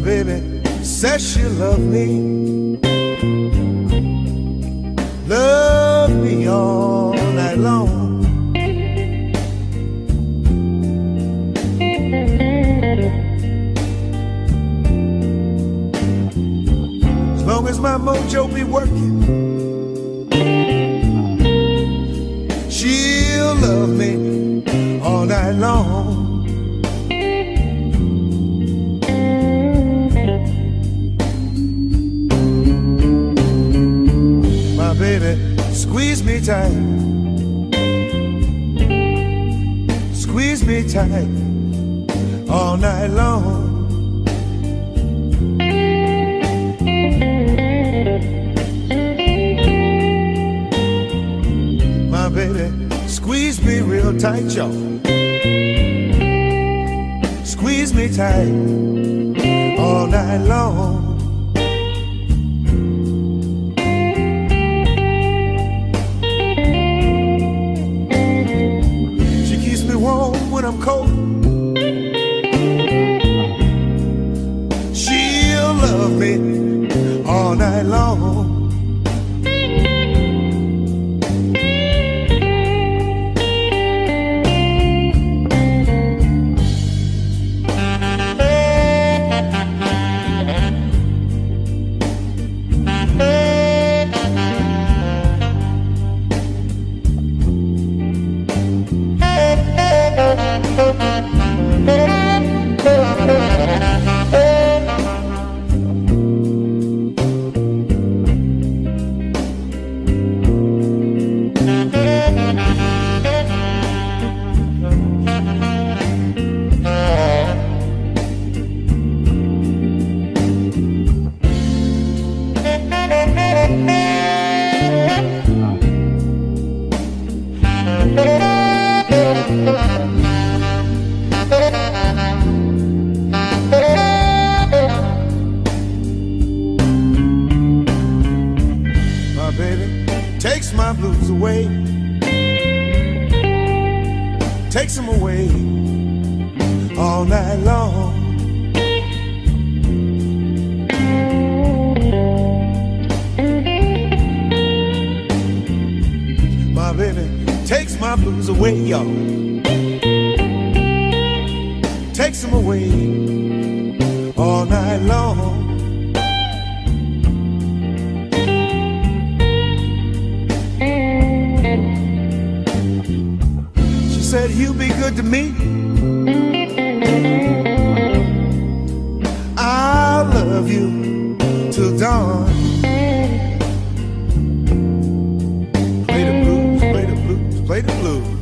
baby says she'll love me all night long. As long as my mojo be working, she'll love me all night long. Baby, squeeze me tight, squeeze me tight all night long. My baby, squeeze me real tight, y'all. Squeeze me tight all night long. When I'm cold, she'll love me all night long. My baby takes my blues away, takes them away all night long. My baby takes my blues away, y'all. Takes them away all night long. She said, "You be good to me, I'll love you till dawn." Play the blues, play the blues, play the blues.